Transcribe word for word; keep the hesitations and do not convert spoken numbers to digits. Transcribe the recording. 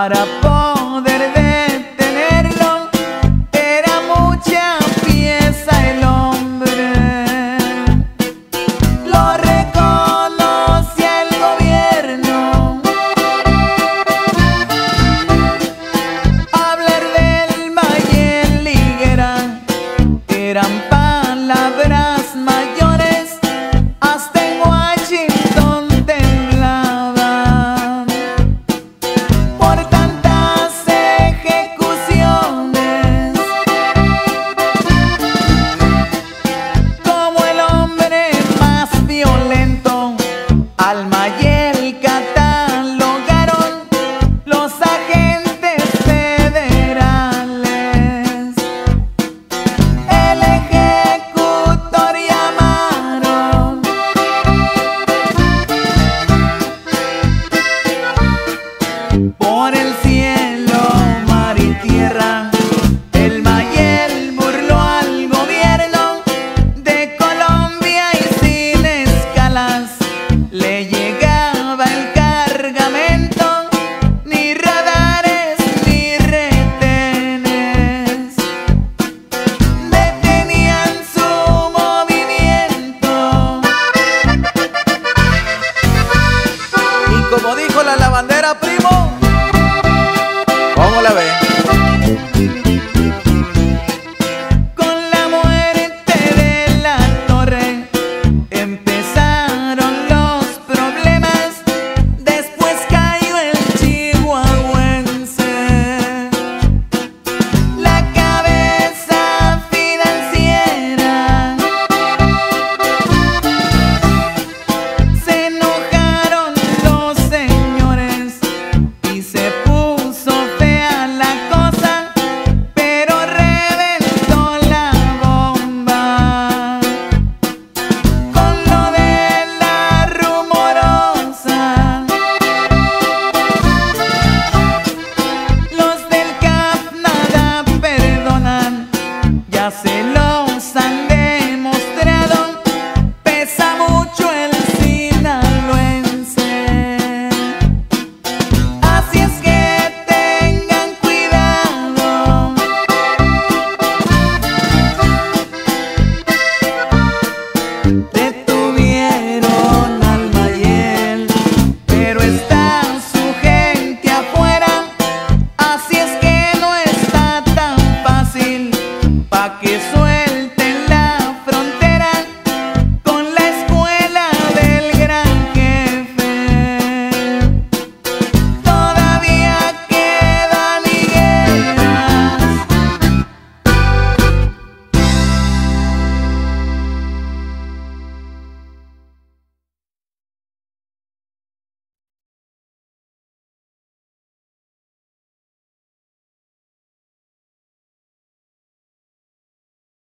para poder detenerlo. Era mucha pieza el hombre, lo reconocía el gobierno. Hablar del Mayel Higuera eran palabras mayores, hasta en Washington temblaban por tantas ejecuciones. Como el hombre más violento, al Mayel catalogaron los agentes federales. El ejecutor llamaron, por el cielo, mar y tierra, el Mayel burló al gobierno de Colombia y sin escalas le llegaba el cargamento, ni radares ni retenes detenían su movimiento. Y como dijo la lavandera, primo, ¿cómo la ven?